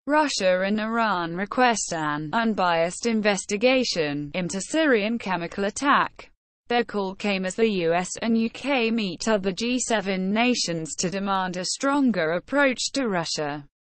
Russia and Iran request an unbiased investigation into Syrian chemical attack. Their call came as the US and UK meet other G7 nations to demand a stronger approach to Russia.